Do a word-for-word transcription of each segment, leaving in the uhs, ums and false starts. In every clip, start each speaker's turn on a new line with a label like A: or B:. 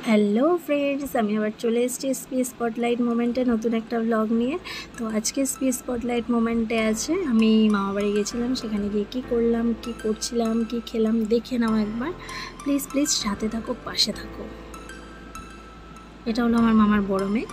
A: Hello friends, আমি আবার চলে এসেছি এসপি স্পটলাইট মোমেন্টে নতুন একটা ব্লগ নিয়ে। তো আজকে এসপি স্পটলাইট মোমেন্টে আছে আমি মামাবাড়ি গেছিলাম, সেখানে গিয়ে কী করলাম, কি করছিলাম, কি খেলাম দেখে নাও একবার। প্লিজ প্লিজ সাথে থাকো, পাশে থাকো। এটা হলো আমার মামার বড় মেয়ে।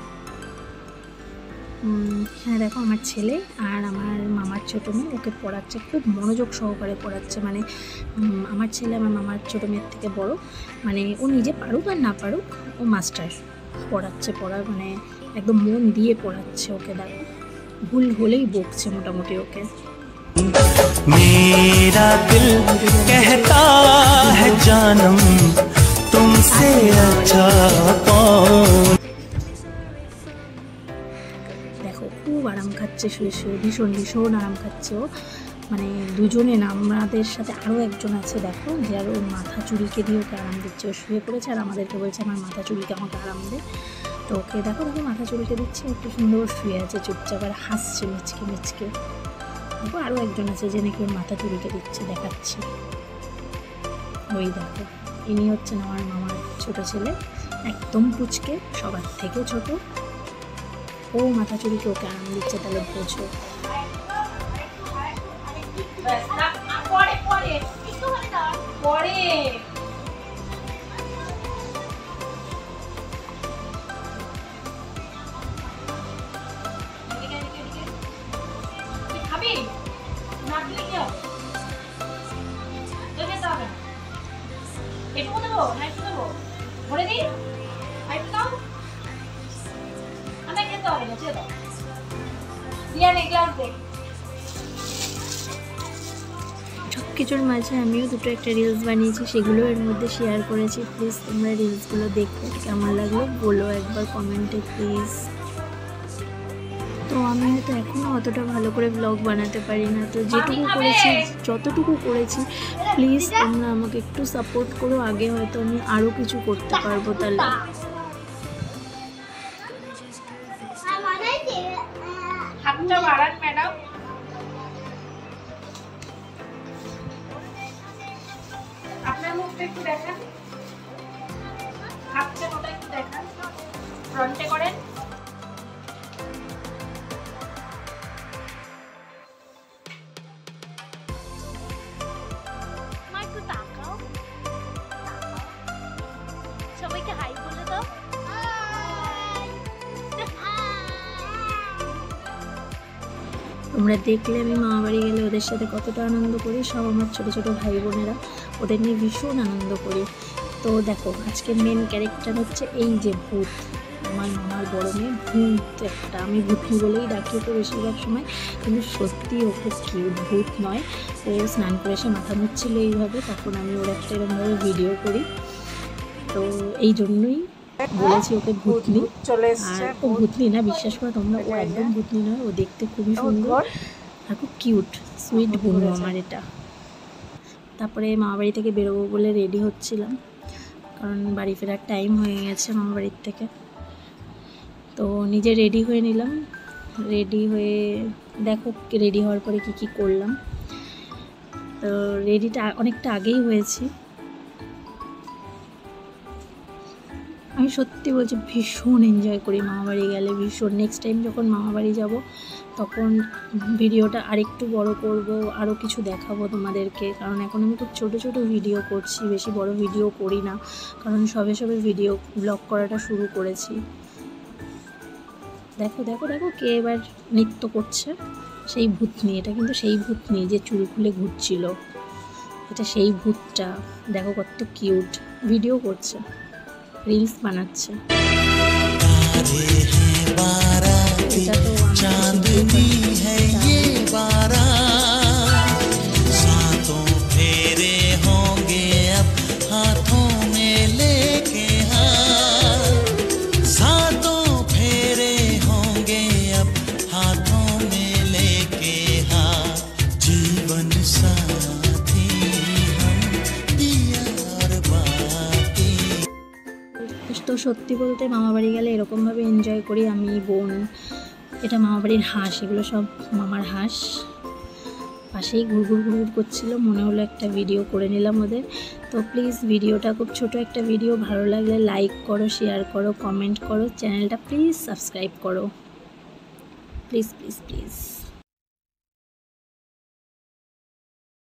A: হ্যাঁ দেখো, আমার ছেলে আর আমার মামার ছোটো মেয়ে ওকে পড়াচ্ছে, খুব মনোযোগ সহকারে পড়াচ্ছে। মানে আমার ছেলে আমার মামার ছোটো মেয়ের থেকে বড়, মানে ও নিজে পারুক আর না পারুক ও মাস্টার পড়াচ্ছে, পড়া মানে একদম মন দিয়ে পড়াচ্ছে ওকে। দেখো ভুল হলেই বকছে মোটামুটি ওকে।
B: मेरा दिल कहता है जानम तुमसे अच्छा कौन।
A: দেখো খুব আরাম খাচ্ছে শুয়ে শুয়ে, ভীষণ ভীষণ আরাম খাচ্ছে ও। মানে দুজনে না, আমাদের সাথে আরও একজন আছে দেখো, যে আর ওর মাথা চুলকে দিয়ে ওকে আরাম দিচ্ছে। ও শুয়ে পড়েছে আর আমাদেরকে বলছে আমার মাথা চুলকে আমাকে আরাম দে। তো ওকে দেখো দেখো মাথা চুলকে দিচ্ছে, একটু সুন্দর শুয়ে আছে চুপচাপ আর হাসছে মিচকে মিচকে। দেখো আরও একজন আছে যে নাকি ওর মাথা চুলকে দিচ্ছে, দেখাচ্ছে। ওই দেখো ইনি হচ্ছেন আমার মামার ছোট ছেলে, একদম পুচকে, সবার থেকে ছোট। ও মাথা চুলকে ওকে আরাম দিচ্ছে, তাহলে বোঝো। সব কিছুর মাঝে আমিও দুটো একটা রিলস বানিয়েছি, সেগুলো এর মধ্যে শেয়ার করেছি। প্লিজ তোমরা রিলসগুলো দেখো, কেমন লাগলো বলো একবার কমেন্টে প্লিজ। তো আমি হয়তো এখনও অতটা ভালো করে ব্লগ বানাতে পারি না, তো যেটুকু করেছি যতটুকু করেছি প্লিজ তোমরা আমাকে একটু সাপোর্ট করো। আগে হয়তো আমি আরও কিছু করতে পারবো। তাহলে
C: আপনার মুখটা একটু দেখান, হাতটা ওটা একটু দেখান, ফ্রন্টে করেন। সবাইকে হাই বলে দাও।
A: তোমরা দেখলে আমি মামা বাড়ি গেলে ওদের সাথে কতটা আনন্দ করি। সব আমার ছোটো ছোটো ভাই বোনেরা, ওদের নিয়ে ভীষণ আনন্দ করি। তো দেখো আজকে মেন ক্যারেক্টার হচ্ছে এই যে ভূত, আমার মামার বড় মেয়ে ভূত একটা। আমি ভূতনি বলেই ডাকি ওকে বেশিরভাগ সময়, কিন্তু সত্যি ও খুব কিউট, ভূত নয়। ও স্নান করে এসে মাথা মুছছিল এইভাবে, তখন আমি ওর একটা এরকমভাবে ভিডিও করি। তো এই জন্যই বলেছি ওকে ভূতনি। আর ও ভূতনি না, বিশ্বাস করো তোমরা, ও একদম ভূতনি নয়। ও দেখতে খুবই সুন্দর আর খুব কিউট সুইট বোন আমার এটা। তারপরে মামা বাড়ি থেকে বেরোবো বলে রেডি হচ্ছিলাম, কারণ বাড়ি ফেরার টাইম হয়ে গেছে মামা বাড়ির থেকে। তো নিজে রেডি হয়ে নিলাম। রেডি হয়ে দেখো রেডি হওয়ার পরে কি কি করলাম। তো রেডিটা অনেকটা আগেই হয়েছি। আমি সত্যি বলছি ভীষণ এনজয় করি মামাবাড়ি গেলে, ভীষণ। নেক্সট টাইম যখন মামাবাড়ি যাব তখন ভিডিওটা আরেকটু বড় করব, আরও কিছু দেখাবো তোমাদেরকে। কারণ এখন আমি খুব ছোটো ছোটো ভিডিও করছি, বেশি বড় ভিডিও করি না, কারণ সবে সবে ভিডিও ব্লগ করাটা শুরু করেছি। দেখো দেখো দেখো কে এবার নৃত্য করছে, সেই ভূতনি। এটা কিন্তু সেই ভূতনি যে চুল খুলে ঘুরছিল, এটা সেই ভূতটা। দেখো কত কিউট, ভিডিও করছে, রিলস বানাচ্ছে। এটা তো চাঁদনি है ये बारात,
B: सातों फेरे होंगे अब हाथों में लेके हाथ, सातों फेरे होंगे अब हाथों में लेके हाथ, जीवन साथी हम यार बाकी।
A: তো সত্যি বলতে মামাবাড়ি গেলে এরকমভাবে এনজয় করি আমি, বোন। এটা মামাবাড়ির হাঁস, এগুলো সব মামার হাঁস। পাশেই ঘুরঘুর ঘুরঘুর করছিল, মনে হলো একটা ভিডিও করে নিলাম ওদের। তো প্লিজ ভিডিওটা খুব ছোট একটা ভিডিও, ভালো লাগলে লাইক করো, শেয়ার করো, কমেন্ট করো, চ্যানেলটা প্লিজ সাবস্ক্রাইব করো, প্লিজ প্লিজ প্লিজ।